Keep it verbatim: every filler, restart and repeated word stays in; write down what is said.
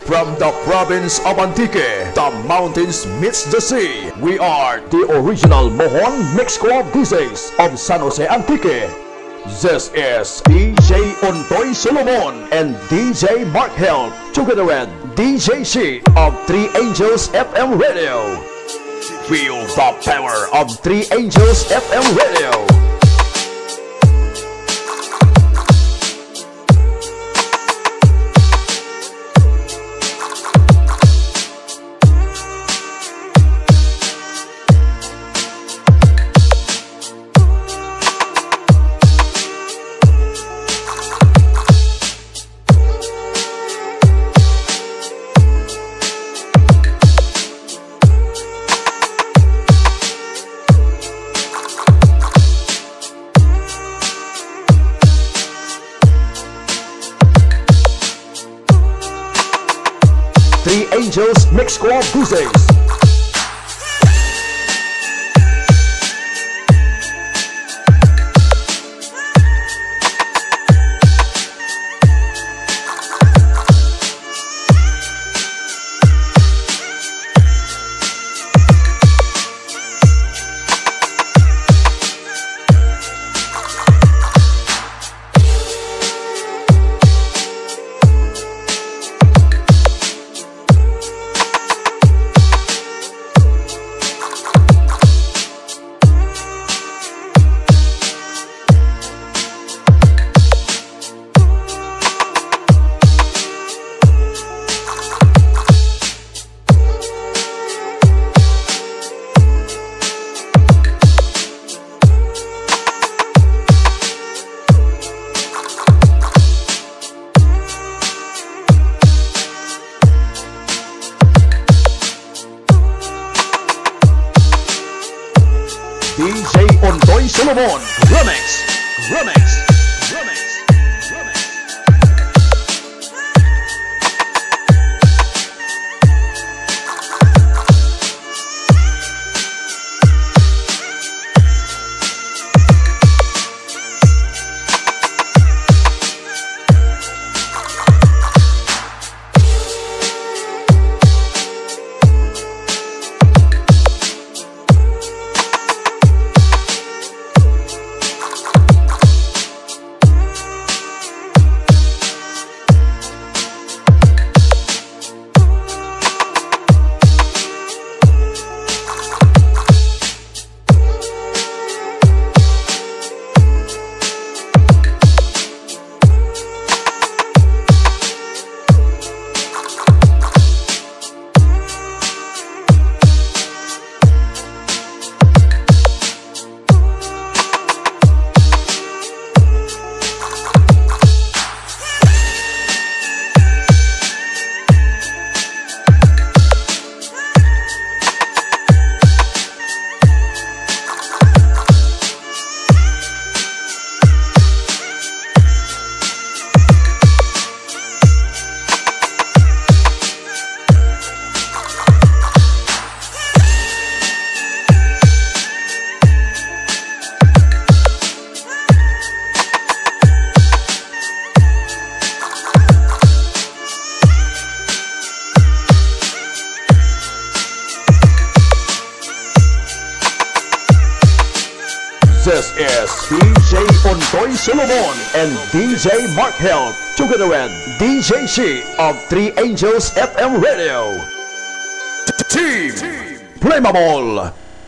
From the province of Antique, the mountains meets the sea. We are the original Mohon Mix Club D Js of San Jose Antique. This is D J Ontoy Solomon and D J Mark Help, together with D J C of Three Angels F M Radio. Feel the power of Three Angels F M Radio. Three Angels Mix Club D Js. D J Ontoy Solomon Remix Remix Remix Remix. This is D J Ontoy Solomon and D J Mark Help, together with D J C of Three Angels F M Radio. Team Flammable.